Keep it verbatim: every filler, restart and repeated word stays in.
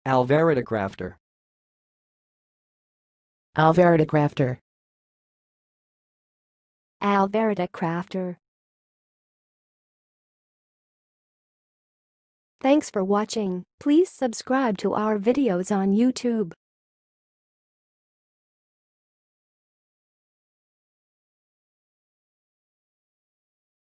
alvaritocrafter, alvaritocrafter, alvaritocrafter. Thanks for watching. Please subscribe to our videos on YouTube.